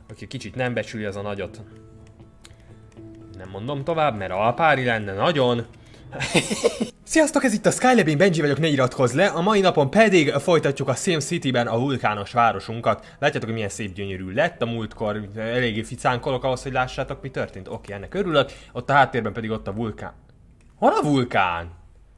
aki kicsit nem becsüli az a nagyot. Nem mondom tovább, mert alpári lenne nagyon. Sziasztok, ez itt a Skylab, én Benji vagyok, ne iratkozz le. A mai napon pedig folytatjuk a Sim City-ben a vulkános városunkat. Látjátok, hogy milyen szép gyönyörű lett a múltkor. Eléggé ficánkolok ahhoz, hogy lássátok, mi történt. Oké, ennek örülök. Ott a háttérben pedig ott a vulkán. Hol a vulkán?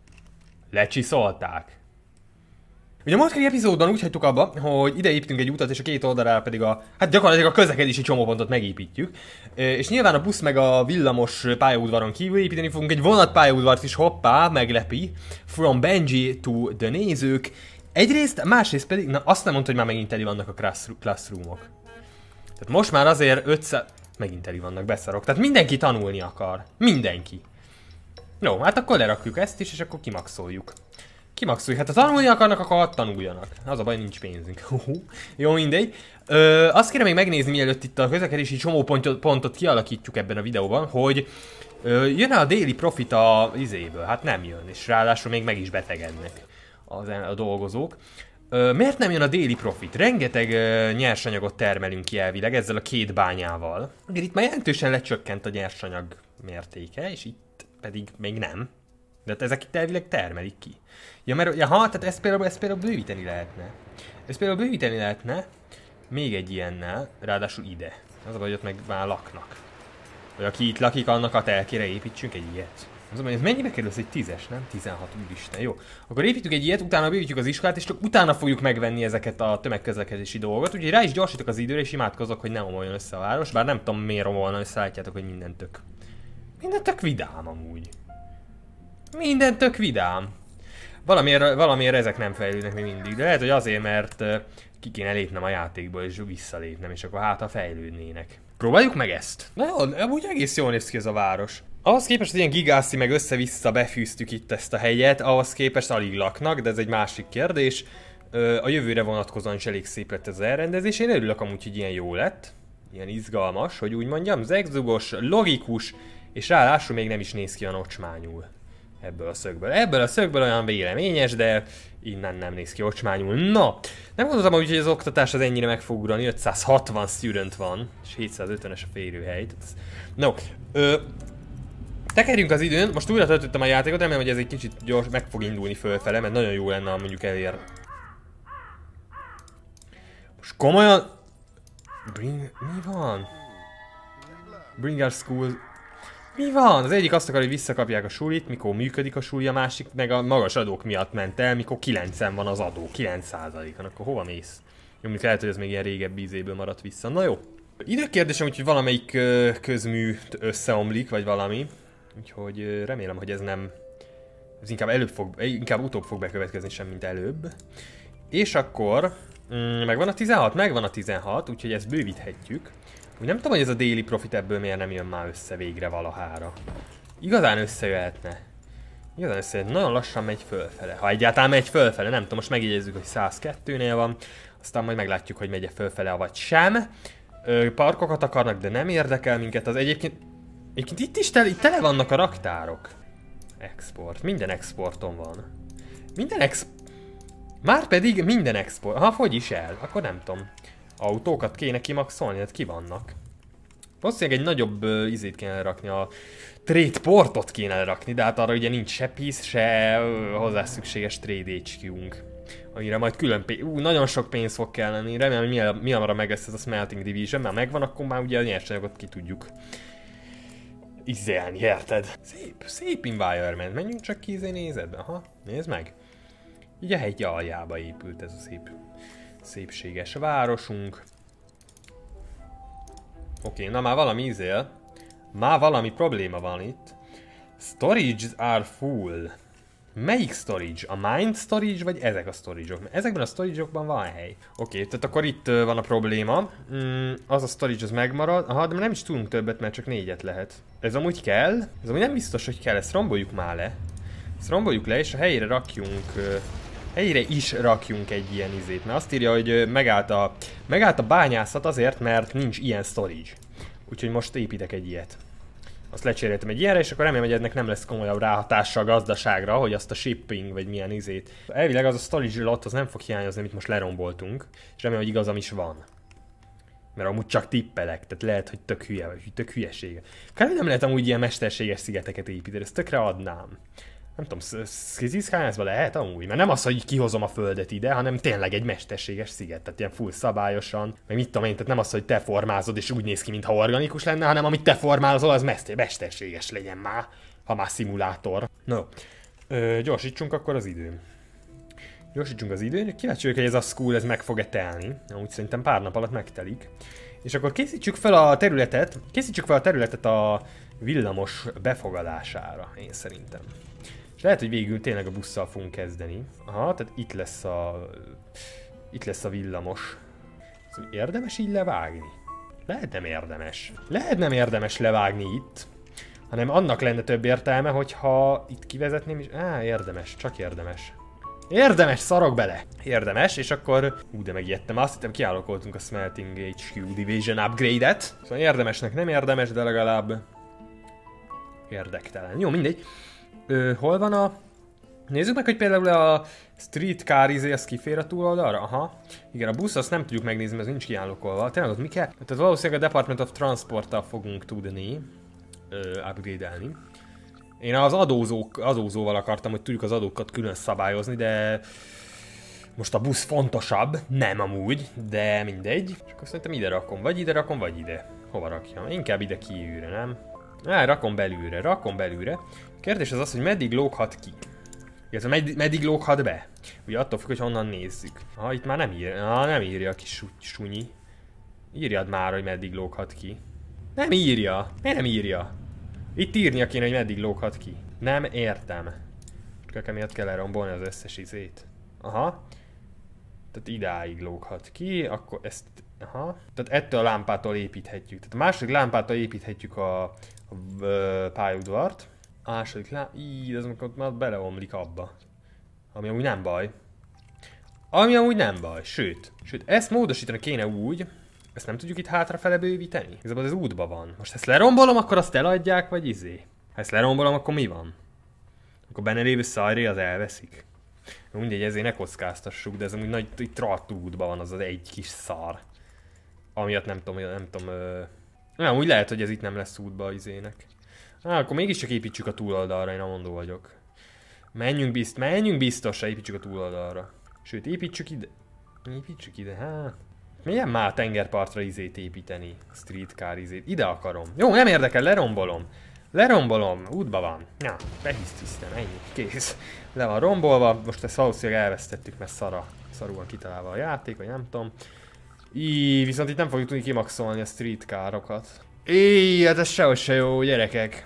Lecsiszolták. Ugye a múltkori epizódban úgy hagytuk abba, hogy ide építünk egy utat, és a két oldalára pedig hát gyakorlatilag a közlekedési csomópontot megépítjük. És nyilván a busz meg a villamos pályaudvaron kívül építeni fogunk egy vonatpályaudvart is, hoppá, meglepi. From Benji to the nézők. Egyrészt, másrészt pedig, na azt nem mondta, hogy már megint teli vannak a classroomok. Tehát most már azért 500... Megint teli vannak, beszarok. Tehát mindenki tanulni akar. Mindenki. Jó, hát akkor lerakjuk ezt is, és akkor kimaxoljuk. Kimaxoljuk. Hát ha tanulni akarnak, akkor hadd tanuljanak. Az a baj, nincs pénzünk. Jó, mindegy. Azt kérem még megnézni, mielőtt itt a közlekedési csomópontot kialakítjuk ebben a videóban, hogy jön-e a daily profit a izéből? Hát nem jön, és ráadásul még meg is betegednek a dolgozók. Miért nem jön a daily profit? Rengeteg nyersanyagot termelünk ki elvileg ezzel a két bányával. Itt már jelentősen lecsökkent a nyersanyag mértéke, és itt pedig még nem. De hát ezek itt elvileg termelik ki. Ja, mert tehát ezt például bővíteni lehetne. Ezt például bővíteni lehetne még egy ilyennel, ráadásul ide. Az a baj, hogy ott meg már laknak. Vagy aki itt lakik, annak a telkére építsünk egy ilyet. Az ez mennyibe kerül? Ez egy 10-es, nem? 16, úristen, jó. Akkor építjük egy ilyet, utána bővítjük az iskolát, és csak utána fogjuk megvenni ezeket a tömegközlekedési dolgokat. Úgyhogy rá is gyorsítok az időre, és imádkozok, hogy ne omoljon össze a város. Bár nem tudom, miért omolna össze, látjátok, hogy minden tök vidám amúgy. Minden tök vidám. Valamiért ezek nem fejlődnek még mindig, de lehet, hogy azért, mert ki kéne lépnem a játékból, és visszalépnem, és akkor hát ha fejlődnének. Próbáljuk meg ezt. Na jó, amúgy egész jól néz ki ez a város. Ahhoz képest, hogy ilyen gigászi meg össze-vissza befűztük itt ezt a helyet, ahhoz képest alig laknak, de ez egy másik kérdés. A jövőre vonatkozóan is elég szép lett ez az elrendezés. Én örülök amúgy, hogy ilyen jó lett. Ilyen izgalmas, hogy úgy mondjam, zegzugos, logikus, és ráadásul még nem is néz ki a ocsmányul. Ebből a szögből olyan véleményes, de innen nem néz ki ocsmányul. Na, nem gondoltam, hogy az oktatás az ennyire meg fog ugrani, 560 student van, és 750-es a férőhely. No, tekerjünk az időn, most újra töltöttem a játékot, remélem, hogy ez egy kicsit gyors, meg fog indulni fölfele, mert nagyon jó lenne, ha mondjuk elér. Most komolyan... Mi van? Bring our school... Mi van? Az egyik azt akar, hogy visszakapják a sulit, mikor működik a suli, a másik meg a magas adók miatt ment el, mikor 9-en van az adó, 9%-on, akkor hova mész? Jó, mondjuk lehet, hogy ez még ilyen régebbi ízéből maradt vissza. Na jó. Időkérdésem, úgyhogy valamelyik közmű összeomlik, vagy valami. Úgyhogy remélem, hogy ez nem... Ez inkább utóbb fog bekövetkezni sem, mint előbb. És akkor... megvan a 16? Megvan a 16, úgyhogy ezt bővíthetjük. Úgy nem tudom, hogy ez a daily profit ebből miért nem jön már össze végre valahára. Igazán összejöhetne. Nagyon lassan megy fölfele. Ha egyáltalán megy fölfele, nem tudom, most megjegyezzük, hogy 102-nél van. Aztán majd meglátjuk, hogy megy-e fölfele, vagy sem. Parkokat akarnak, de nem érdekel minket. Az egyébként itt is tele vannak a raktárok. Export. Minden exporton van. Márpedig minden export. Ha fogy is el, akkor nem tudom. Autókat kéne kimaxolni, hát ki vannak. Valószínűleg egy nagyobb izét kéne rakni, a trade portot kéne rakni, de hát arra ugye nincs se pisz, se hozzá szükséges trade HQ-nk. Amire majd külön nagyon sok pénz fog kelleni, remélem, hogy mi hamarabb meg lesz ez a Smelting Division, mert megvan, akkor már ugye a nyersanyagot ki tudjuk izélni, érted? Szép environment, menjünk csak ki nézedbe, aha, nézd meg. Így a hegy aljába épült ez a szépséges városunk. Oké, na már valami izél. Már valami probléma van itt. Storages are full. Melyik storage? A mind storage vagy ezek a storage-ok? Ezekben a storage-okban van hely. Oké, tehát akkor itt van a probléma. Az a storage az megmarad. Aha, de nem is tudunk többet, mert csak 4-et lehet. Ez amúgy kell? Ez amúgy nem biztos, hogy kell. Ezt romboljuk már le. Ezt romboljuk le, és a helyére rakjunk... Helyére is rakjunk egy ilyen izét, mert azt írja, hogy megállt a bányászat azért, mert nincs ilyen storage. Úgyhogy most építek egy ilyet. Azt lecseréltem egy ilyenre, és akkor remélem, hogy ennek nem lesz komolyabb ráhatása a gazdaságra, hogy azt a shipping vagy milyen izét. Elvileg az a storage lot az nem fog hiányozni, amit most leromboltunk, és remélem, hogy igazam is van. Mert amúgy csak tippelek, tehát lehet, hogy tök hülyeség. Kár, nem lehet amúgy ilyen mesterséges szigeteket építeni, ezt tökre adnám. Nem tudom, Skiziskánászban lehet amúgy? Mert nem az, hogy kihozom a földet ide, hanem tényleg egy mesterséges sziget, tehát ilyen full szabályosan, meg mit tudom én, tehát nem az, hogy te formázod és úgy néz ki, mintha organikus lenne, hanem amit te formálod, az mesterséges legyen már, ha már szimulátor. No, gyorsítsunk akkor az időn. Gyorsítsunk az időn, kíváncsi vagyok, hogy ez a school ez meg fog-e telni, amúgy szerintem pár nap alatt megtelik. És akkor készítsük fel a területet a villamos befogadására, én szerintem. És lehet, hogy végül tényleg a busszal fogunk kezdeni. Aha, tehát itt lesz a villamos. Érdemes így levágni? Lehet nem érdemes. Lehet nem érdemes levágni itt. Hanem annak lenne több értelme, hogyha itt kivezetném is. Érdemes, csak érdemes. Érdemes, szarok bele! Érdemes, és akkor... de megijedtem, azt hittem kiállókoltunk a Smelting HQ Division upgrade-et. Szóval érdemesnek nem érdemes, de legalább... érdektelen. Jó, mindegy. Hol van a... Nézzük meg, hogy például a streetcar az kifér a túloldalra? Aha. Igen, a busz azt nem tudjuk megnézni, mert ez nincs kiállokolva. Tényleg ott mi kell? Tehát valószínűleg a Department of Transport-tal fogunk tudni upgrade-elni. Én az adózóval akartam, hogy tudjuk az adókat külön szabályozni, de... most a busz fontosabb, nem amúgy, de mindegy. És akkor szerintem ide rakom, vagy ide. Hova rakjam? Inkább ide kívülre, nem? Rakom belülre. Kérdés az, hogy meddig lóghat ki. Illetve meddig lóghat be. Ugye attól függ, hogy honnan nézzük. Itt már nem írja. Nem írja a kis sunyi. Írjad már, hogy meddig lóghat ki. Nem írja. Miért nem írja? Itt írnia kéne, hogy meddig lóghat ki. Nem értem. Csak emiatt kell lerombolni az összes izét. Aha. Tehát idáig lóghat ki, akkor ezt... Aha. Tehát ettől a lámpától építhetjük. Tehát a második lámpától építhetjük a pályaudvart. A második ez már beleomlik abba. Ami amúgy nem baj. Sőt, ezt módosítani kéne úgy, ezt nem tudjuk itt hátrafele bővíteni. Igazából ez útban van. Most ezt lerombolom, akkor azt eladják, vagy izé? Ha ezt lerombolom, akkor mi van? Akkor benne lévő szajré az elveszik. Mindegy, ezért ne kockáztassuk, de ez amúgy nagy, itt rohadt útban van az egy kis szar. Amiatt nem tudom, úgy lehet, hogy ez itt nem lesz útba az izének. Akkor mégiscsak építsük a túloldalra, én amondó vagyok. Menjünk biztosra, építsük a túloldalra. Sőt, építsük ide, hát. Milyen már a tengerpartra izét építeni? Streetcar izét. Ide akarom. Jó, nem érdekel, lerombolom, útba van. Ja, behisztisztem, ennyi, kész. Le van rombolva, most ezt valószínűleg elvesztettük, mert szarul van kitalálva a játék, vagy nem tudom. Viszont itt nem fogjuk tudni kimaxolni a streetcarokat. Hát ez sehogy se jó, gyerekek.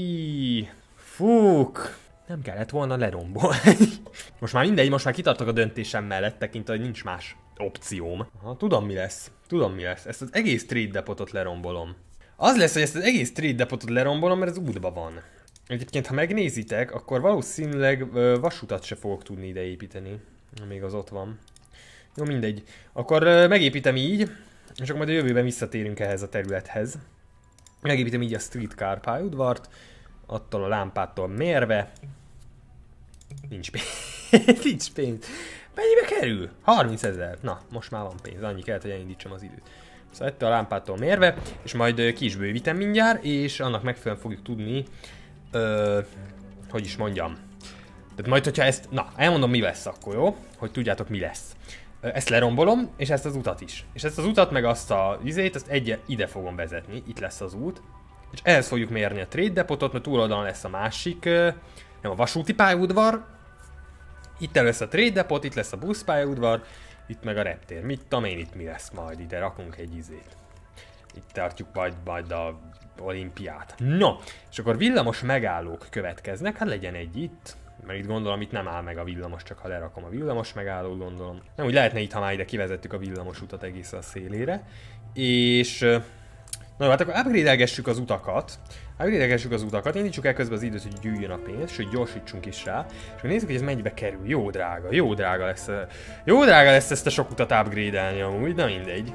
Fúk. Nem kellett volna lerombolni. Most már mindegy, most már kitartok a döntésem mellett, tekintve, hogy nincs más opcióm. Aha, tudom mi lesz. Ezt az egész trade depotot lerombolom. Az lesz, hogy ezt az egész trade depotot lerombolom, mert ez útban van. Egyébként, ha megnézitek, akkor valószínűleg vasutat se fogok tudni ide építeni. Még az ott van. Jó, mindegy. Akkor megépítem így, és akkor majd a jövőben visszatérünk ehhez a területhez. Megépítem így a streetcar pályaudvart, attól a lámpától mérve. Nincs pénz. Mennyibe kerül? 30 000. Na, most már van pénz. Annyi kellett, hogy elindítsam az időt. Szóval ettől a lámpától mérve, és majd ki is bővítem mindjárt, és annak megfelelően fogjuk tudni, hogy is mondjam. Tehát majd, hogyha ezt, elmondom mi lesz akkor, jó? Hogy tudjátok mi lesz. Ezt lerombolom, és ezt az utat is. És ezt az utat, meg azt a izét, azt ide fogom vezetni, itt lesz az út. És ehhez fogjuk mérni a trade depotot, mert túloldalon lesz a másik, nem a vasúti pályaudvar. Itt lesz a trade depot, itt lesz a buszpályaudvar, itt meg a reptér. Mit tudom én, itt mi lesz majd, ide rakunk egy izét. Itt tartjuk majd a olimpiát. No, és akkor villamos megállók következnek, hát legyen egy itt. Mert itt gondolom, itt nem áll meg a villamos, csak ha lerakom a villamos megállót, gondolom. Nem úgy lehetne itt, ha már ide kivezettük a villamos utat egészen a szélére. És... na jó, hát akkor upgrade-elgessük az utakat. Indítsuk el közben az időt, hogy gyűjjön a pénz, sőt gyorsítsunk is rá. És akkor nézzük, hogy ez mennyibe kerül. Jó drága lesz ezt a sok utat upgrade-elni amúgy, na mindegy.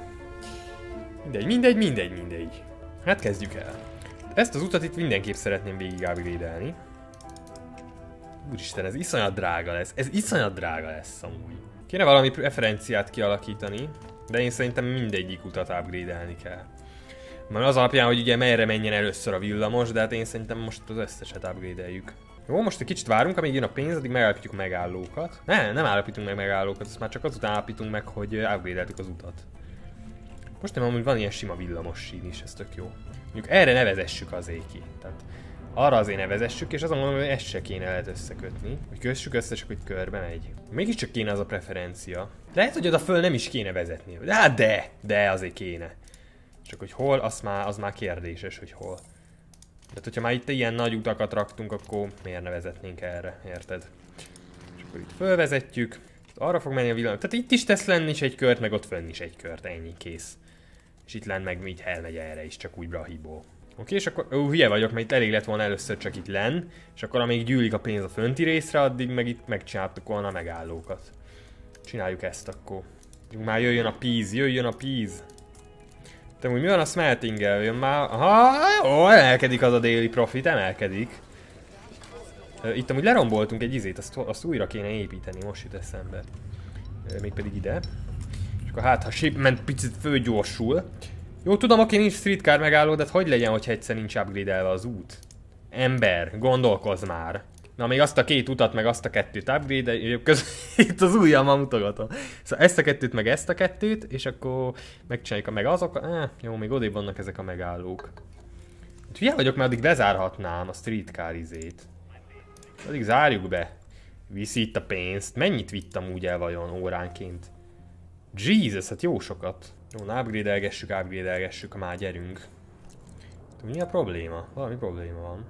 Mindegy. Hát kezdjük el. Ezt az utat itt mindenképp szeretném végig upgrade-elni. Úristen, ez iszonyat drága lesz. amúgy. Kéne valami preferenciát kialakítani. De én szerintem mindegyik utat upgrade-elni kell. Mert az alapján, hogy ugye merre menjen először a villamos, de hát én szerintem most az összeset upgrade-eljük. Jó, most egy kicsit várunk, amíg jön a pénz, addig megállapítjuk a megállókat. Nem állapítunk meg megállókat, ezt már csak azután állapítunk meg, hogy upgrade-eltük az utat. Most nem amúgy van ilyen sima villamos sín is, ez tök jó. Mondjuk erre nevezessük azért ki. Tehát arra azért nevezessük, és azon mondom, hogy ezt se kéne lehet összekötni. Hogy kössük össze, csak hogy körbe megy. Mégiscsak kéne az a preferencia. Lehet, hogy oda föl nem is kéne vezetni. De azért kéne. Csak hogy hol, az már kérdéses, hogy hol. Tehát, hogyha már itt ilyen nagy utakat raktunk, akkor miért ne vezetnénk erre, érted? És akkor itt fölvezetjük. Arra fog menni a villamos. Tehát itt is tesz lenni is egy kört, meg ott fönn is egy kört, ennyi, kész. És itt lenn meg így elmegy erre is, csak úgy brahibó. Oké, és akkor, hülye vagyok, mert itt elég lett volna először csak itt lenn, és akkor amíg gyűlik a pénz a fönti részre, addig meg itt megcsináltuk volna a megállókat. Csináljuk ezt akkor. Már jöjjön a pénz. De úgy mi van a smelting-el? Jön már... Aha, jó, emelkedik az a déli profit, emelkedik. Itt amúgy leromboltunk egy izét, azt újra kéne építeni, most jut eszembe. Mégpedig ide. És akkor hát, ha shipment picit fölgyorsul. Jó, tudom, oké, nincs streetcar megálló, de hát hogy legyen, hogyha egyszer nincs upgrade-elve az út? Ember, gondolkozz már. Na, még azt a két utat, meg azt a kettőt upgrade, itt az ujjammal mutogatom. Szóval ezt a kettőt, meg ezt a kettőt, és akkor megcsináljuk meg azok. Jó, még odébb vannak ezek a megállók. Hülye vagyok, mert addig bezárhatnám a streetcar izét. Addig zárjuk be. Viszi itt a pénzt. Mennyit vittem úgy el vajon óránként? Jesus, hát jó sokat. Jó, na upgrade-elgessük, már gyerünk. Mi a probléma? Valami probléma van.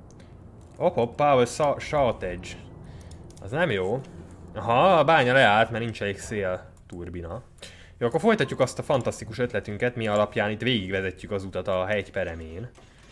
Power shortage. Az nem jó. Aha, a bánya leállt, mert nincs elég szél turbina. Jó, akkor folytatjuk azt a fantasztikus ötletünket, mi alapján itt végigvezetjük az utat a hegy peremén.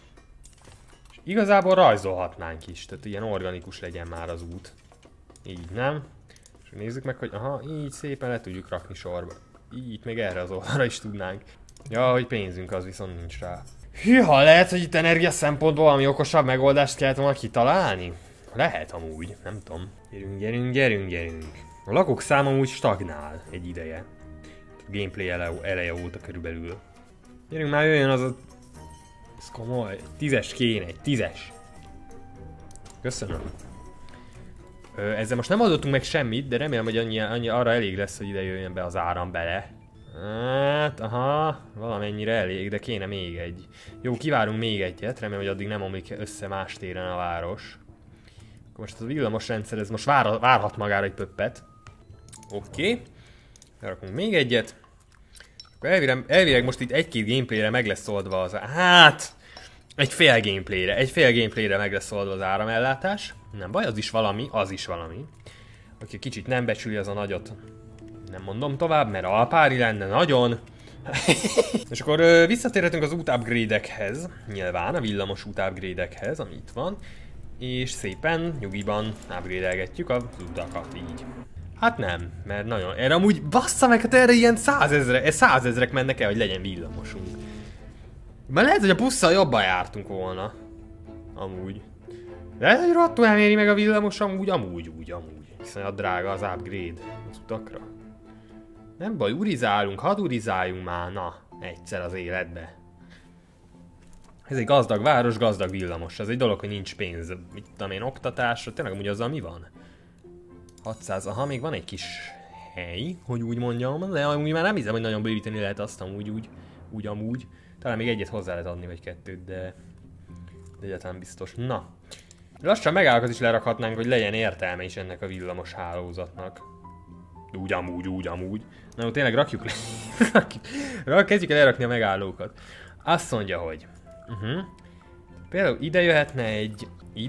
És igazából rajzolhatnánk is, tehát ilyen organikus legyen már az út. Így, nem? És nézzük meg, hogy aha, így szépen le tudjuk rakni sorba. Így, még erre az oldalra is tudnánk. Ja, hogy pénzünk az viszont nincs rá. Hűha, lehet, hogy itt energia szempontból valami okosabb megoldást kellett volna kitalálni? Lehet amúgy, nem tudom. Gyerünk. A lakók száma amúgy stagnál egy ideje. A gameplay eleje óta körülbelül. Gyerünk már, jöjjön az a... Ez komoly. 10-es kéne, egy 10-es. Köszönöm. Ezzel most nem adottunk meg semmit, de remélem, hogy annyi arra elég lesz, hogy ide jöjjön be az áram bele. Hát, aha, valamennyire elég, de kéne még egy. Jó, kivárunk még egyet, remélem, hogy addig nem omlik össze más téren a város. Akkor most a villamos rendszer, ez most várhat magára egy pöppet. Oké. Lerakunk még egyet. Akkor elvileg most itt egy-két gameplayre meg lesz oldva az... Hát! Egy fél gameplayre meg lesz oldva az áramellátás. Nem baj, az is valami. Aki kicsit nem becsüli az a nagyot. Nem mondom tovább, mert alpári lenne nagyon. És akkor visszatérhetünk az út upgrade-ekhez. Nyilván a villamos út upgrade-ekhez, ami itt van. És szépen, nyugiban upgrade-elgetjük az utakat így. Hát nem, mert nagyon... Erre amúgy bassza meg, hát erre ilyen 100 000 mennek el, hogy legyen villamosunk. Mert lehet, hogy a busszal jobban jártunk volna. Amúgy. Lehet, hogy rottól nem éri meg a villamos amúgy. Hiszen a drága az upgrade az utakra. Nem baj, hadd urizáljunk már, na, egyszer az életbe. Ez egy gazdag város, gazdag villamos. Ez egy dolog, hogy nincs pénz. Mit tudom én, oktatásra, tényleg amúgy azzal mi van? 600, aha, még van egy kis hely, hogy úgy mondjam, de amúgy már nem hiszem, hogy nagyon bővíteni lehet azt amúgy. Talán még egyet hozzá lehet adni, vagy kettőt, de egyáltalán biztos. Na, lassan megállakat is lerakhatnánk, hogy legyen értelme is ennek a villamos hálózatnak. Úgy amúgy. Na, tényleg rakjuk le. Kezdjük el elrakni a megállókat. Azt mondja, hogy... Például ide jöhetne egy...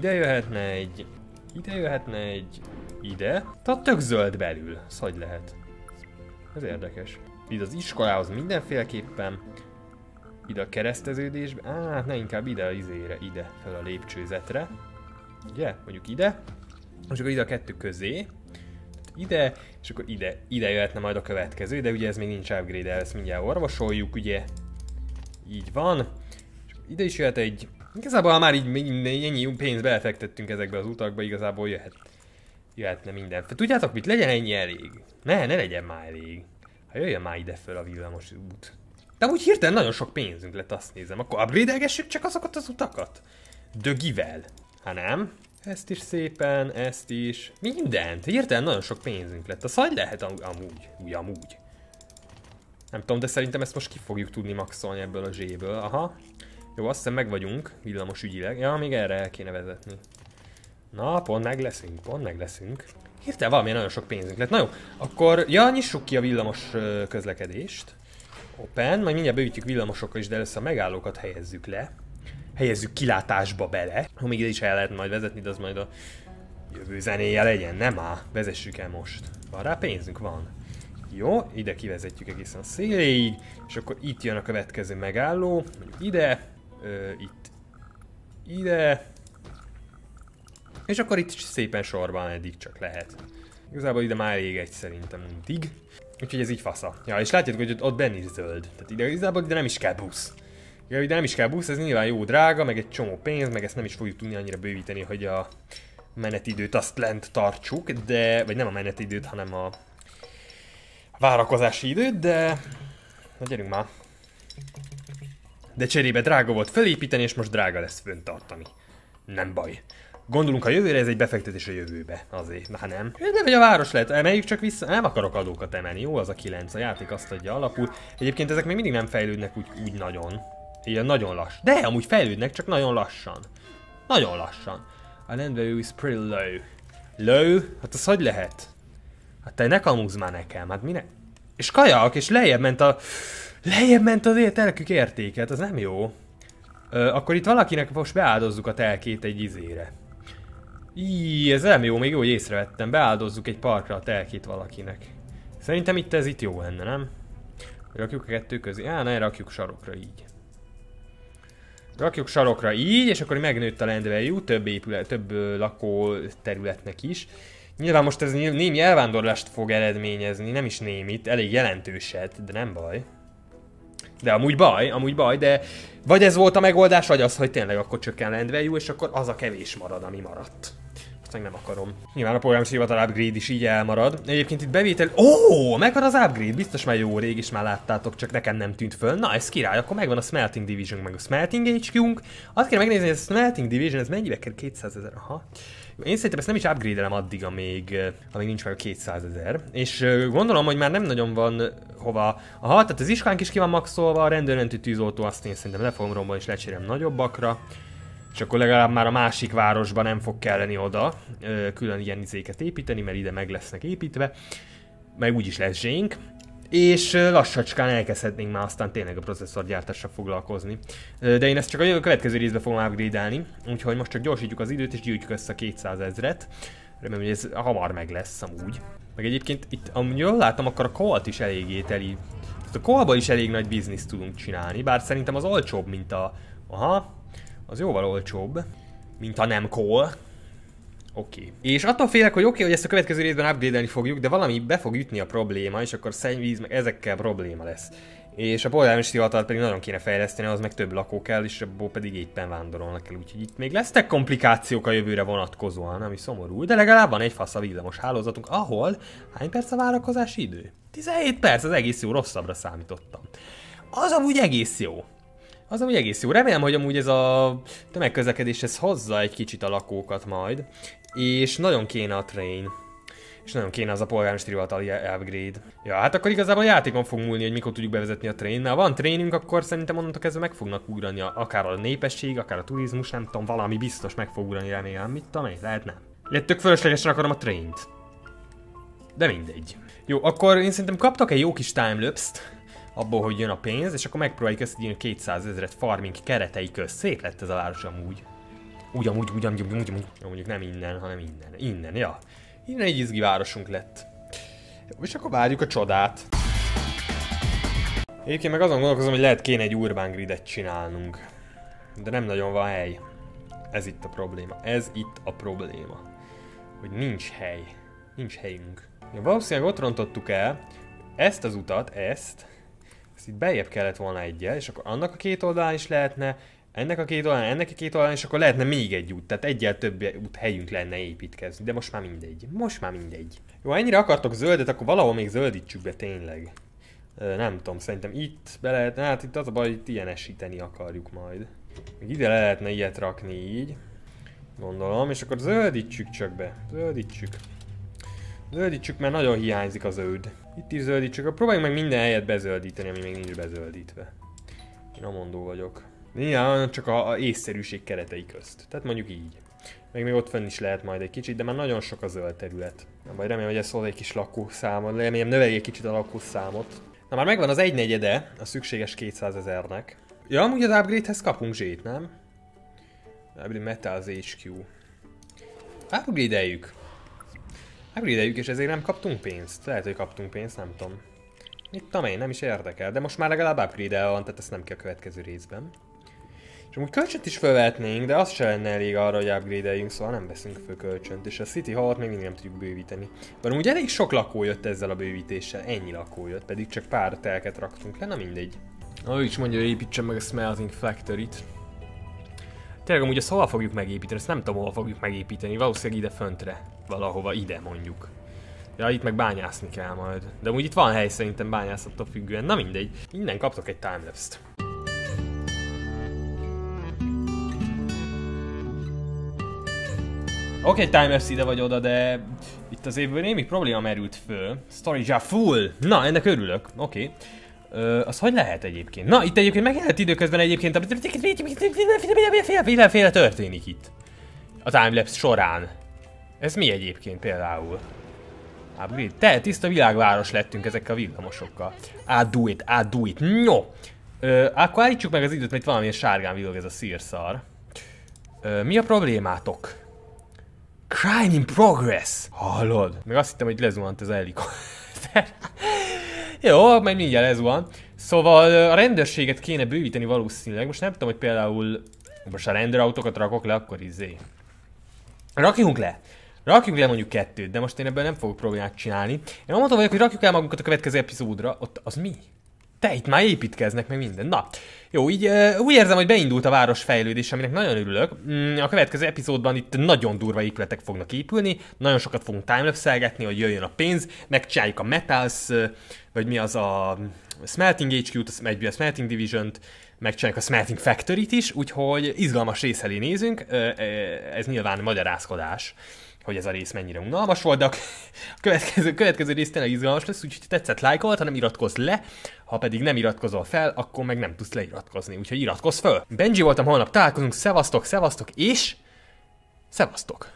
Ide. Tehát tök zöld belül. Ez hogy lehet? Ez érdekes. Ide az iskolához mindenféleképpen. Ide a kereszteződésbe. Ne inkább ide a izére. Ide, fel a lépcsőzetre. Ugye? Mondjuk ide. És akkor ide a kettő közé. Ide, és akkor ide jöhetne majd a következő, de ugye ez még nincs upgrade, ezt mindjárt orvosoljuk, ugye. Így van. És ide is jöhet egy... Igazából ha már így ennyi pénzt belefektettünk ezekbe az utakba, igazából jöhetne minden. Tudjátok mit? Legyen ennyi elég. Ne legyen már elég. Ha Hát jöjjön már ide föl a villamos út. De úgy hirtelen nagyon sok pénzünk lett, azt nézem. Akkor upgrade-elgessük csak azokat az utakat? Dögivel. Ha nem? Ezt is szépen, ezt is. Mindent. Hirtelen nagyon sok pénzünk lett. Az hogy lehet amúgy. Nem tudom, de szerintem ezt most ki fogjuk tudni maxolni ebből a zséből. Aha. Jó, azt hiszem meg vagyunk villamos ügyileg. Ja, még erre el kéne vezetni. Na, pont meg leszünk. Hirtelen valamilyen nagyon sok pénzünk lett. Na jó, akkor ja, nyissuk ki a villamos közlekedést. Open, majd mindjárt bővítjük villamosokkal is, de először a megállókat helyezzük le. Helyezzük kilátásba bele. Ha még ide is el lehet majd vezetni, de az majd a jövő zenéje legyen. Nem áll, vezessük el most. Van rá pénzünk? Van. Jó, ide kivezetjük egészen a széléig, és akkor itt jön a következő megálló. Ide, ide. És akkor itt szépen sorban eddig csak lehet. Igazából ide már elég egy szerintem mindig. Úgyhogy ez így fasza. Ja, és látjátok, hogy ott benn is zöld. Tehát igazából ide nem is kell busz. Ide nem is kell busz, ez nyilván jó drága, meg egy csomó pénz, meg ezt nem is fogjuk tudni annyira bővíteni, hogy a menetidőt azt lent tartsuk, de... Vagy nem a menetidőt, hanem a várakozási időt, de... Na gyerünk már. De cserébe drága volt felépíteni, és most drága lesz föntartani. Nem baj. Gondolunk a jövőre, ez egy befektetés a jövőbe. Azért, na nem. De vagy a város lehet, emeljük csak vissza. Nem akarok adókat emelni, jó az a 9, a játék azt adja alapul. Egyébként ezek még mindig nem fejlődnek úgy nagyon. Ilyen nagyon lassan. De amúgy fejlődnek, csak nagyon lassan. Nagyon lassan. A land value is pretty low. Low? Hát az hogy lehet? Hát te ne kamúzz már nekem, hát minek? És kajak, és lejjebb ment az telkük értéket, az nem jó. Akkor itt valakinek most beáldozzuk a telkét egy izére. Ez nem jó, még jó, hogy észrevettem. Beáldozzuk egy parkra a telkét valakinek. Szerintem ez itt jó lenne, nem? Rakjuk a kettő közé. Ne, rakjuk sarokra így. Rakjuk sarokra így, és akkor megnőtt a land value, több lakóterületnek is. Nyilván most ez némi elvándorlást fog eredményezni, nem is némit, elég jelentőset, de nem baj. De amúgy baj, de vagy ez volt a megoldás, vagy az, hogy tényleg akkor csökken land value, és akkor az a kevés marad, ami maradt. Azt nem akarom. Nyilván a programos hivatal upgrade is így elmarad. Egyébként itt bevétel... megvan az upgrade, biztos már jó rég is már láttátok, csak nekem nem tűnt föl. Na, ez király, akkor megvan a Smelting Division, meg a Smelting HQ-nk. Azt kell megnézni, hogy a Smelting Division, ez mennyibe kerül? 200 000, aha. Én szerintem ezt nem is upgrade-elem addig, amíg nincs meg a 200 000. És gondolom, hogy már nem nagyon van hova... Aha, tehát az iskánk is ki van maxolva, a rendőrmentő tűzoltó azt én szerintem le fogom rombolni és lecserélem nagyobbakra. És akkor legalább már a másik városban nem fog kelleni oda külön ilyen izéket építeni, mert ide meg lesznek építve. Meg úgyis lesz zsénk. És lassacskán elkezdhetnénk már aztán tényleg a processzorgyártással foglalkozni. De én ezt csak a következő részben fogom upgrade-elni, úgyhogy most csak gyorsítjuk az időt és gyűjtjük össze a 200 000-et. Remélem, hogy ez hamar meg lesz amúgy. Meg egyébként itt, amúgy jól látom, akkor a coalt is eléggé teli. A coalból is elég nagy bizniszt tudunk csinálni, bár szerintem az olcsóbb, mint a... Aha, az jóval olcsóbb, mint a nem coal. Oké. És attól félek, hogy hogy ezt a következő részben upgrade-elni fogjuk, de valami be fog ütni a probléma, és akkor szennyvíz, meg ezekkel probléma lesz. És a polgármesteri hivatalt pedig nagyon kéne fejleszteni, az meg több lakó kell, és abból pedig éppen vándorolnak el, úgyhogy itt még lesznek komplikációk a jövőre vonatkozóan, ami szomorú, de legalább van egy fasz a villamos hálózatunk, ahol hány perc a várakozási idő? 17 perc, az egész jó, rosszabbra számítottam. Az amúgy egész jó. Az amúgy egész jó. Remélem, hogy amúgy ez a tömegközlekedés ez hozza egy kicsit a lakókat majd. És nagyon kéne a train. És nagyon kéne az a polgármesteri hivatali upgrade. Ja, hát akkor igazából a játékon fog múlni, hogy mikor tudjuk bevezetni a train. Ha van trainünk, akkor szerintem onnantól kezdve meg fognak ugrani akár a népesség, akár a turizmus, nem tudom, valami biztos meg fog ugrani, remélem. Mit tudom én, lehet nem. Illetve tök fölöslegesen akarom a traint. De mindegy. Jó, akkor én szerintem kaptak egy jó kis timelapse-t abból, hogy jön a pénz, és akkor megpróbáljuk ezt így 200 000-et farming keretei közt. Szép lett ez a város amúgy. Úgy. Mondjuk nem innen, hanem innen. Innen, ja. Innen egy izgi városunk lett. Jó, és akkor várjuk a csodát. Egyébként meg azon gondolkozom, hogy lehet kéne egy urban gridet csinálnunk. De nem nagyon van hely. Ez itt a probléma. Hogy nincs hely. Nincs helyünk. Ja, valószínűleg ott rontottuk el ezt az utat, ezt itt beljebb kellett volna egyel, és akkor annak a két oldalán is lehetne, ennek a két oldalán, ennek a két oldalán, és akkor lehetne még egy út, tehát egyel több út helyünk lenne építkezni, de most már mindegy. Jó, ennyire akartok zöldet, akkor valahol még zöldítsük be tényleg. Nem tudom, szerintem itt be lehet, hát itt az a baj, itt ilyenesíteni akarjuk majd. Még ide le lehetne ilyet rakni így. Gondolom, és akkor zöldítsük csak be. Zöldítsük, mert nagyon hiányzik a zöld. Itt is zöldítsük, próbáljunk meg minden helyet bezöldíteni, ami még nincs bezöldítve. Én amondó vagyok. Nyilván csak a észszerűség keretei közt. Tehát mondjuk így. Meg még ott fenn is lehet majd egy kicsit, de már nagyon sok a zöld terület. Na, majd remélem, hogy ez hoz egy kis lakószámot, remélem növelj egy kicsit a lakószámot. Na már megvan az 1/4 a szükséges 200 000-nek. Ja, amúgy az upgrade-hez kapunk zsét, nem? Upgrade Metals HQ. Upgrade-eljük, és ezért nem kaptunk pénzt. Lehet, hogy kaptunk pénzt, nem tudom. Mit tudom én, nem is érdekel, de most már legalább upgrade-el van, tehát ezt nem kell a következő részben. És amúgy kölcsönt is felvehetnénk, de az se lenne elég arra, hogy upgrade-eljünk, szóval nem veszünk föl kölcsönt, és a City Hall-t még mindig nem tudjuk bővíteni. Bár úgy elég sok lakó jött ezzel a bővítéssel, ennyi lakó jött, pedig csak pár telket raktunk le, na mindegy. Ő is mondja, hogy építsem meg a Smelting Factory-t. Tényleg amúgy ezt hova fogjuk megépíteni, ezt nem tudom, hova fogjuk megépíteni, valószínűleg ide föntre, valahova ide mondjuk. Ja, itt meg bányászni kell majd. De amúgy itt van hely szerintem bányászattól függően, na mindegy. Innen kaptok egy timelapse-t. Oké, timelapse ide vagy oda, de itt az évből némi probléma merült föl. Storage full! Na, ennek örülök, oké. Az hogy lehet egyébként? Na, itt egyébként megjelent időközben egyébként mindenféle történik itt. A timelapse során. Ez mi egyébként például? Upgrade? Tiszta világváros lettünk ezekkel a villamosokkal. Do it. No! Akkor állítsuk meg az időt, mert itt valamilyen sárgán villog ez a szírszar. Mi a problémátok? Crime in progress! Hallod? Meg azt hittem, hogy lezuhant az helikopter. Jó, majd mindjárt lezuhan. Szóval a rendőrséget kéne bővíteni valószínűleg. Most nem tudom, hogy például most a rendőrautókat rakok le, akkor izé. Rakjunk le mondjuk 2, de most én ebből nem fogok problémát csinálni. Én mondtam vagyok, hogy rakjuk el magunkat a következő epizódra. Ott az mi? Te, itt már építkeznek meg minden. Na, jó, így úgy érzem, hogy beindult a városfejlődés, aminek nagyon örülök. A következő epizódban itt nagyon durva épületek fognak épülni, nagyon sokat fogunk timelapse-elgetni, hogy jöjjön a pénz, megcsináljuk a Metals, vagy mi az a Smelting HQ-t, a Smelting Division-t, megcsináljuk a Smelting Factory-t is, úgyhogy izgalmas rész elé nézünk, ez nyilván magyarázkodás, hogy ez a rész mennyire unalmas volt, de a következő rész tényleg izgalmas lesz, úgyhogy ha tetszett, lájkolt, ha nem iratkozz le, ha pedig nem iratkozol fel, akkor meg nem tudsz leiratkozni, úgyhogy iratkozz föl. Benji voltam, holnap találkozunk, szevasztok, és szevasztok!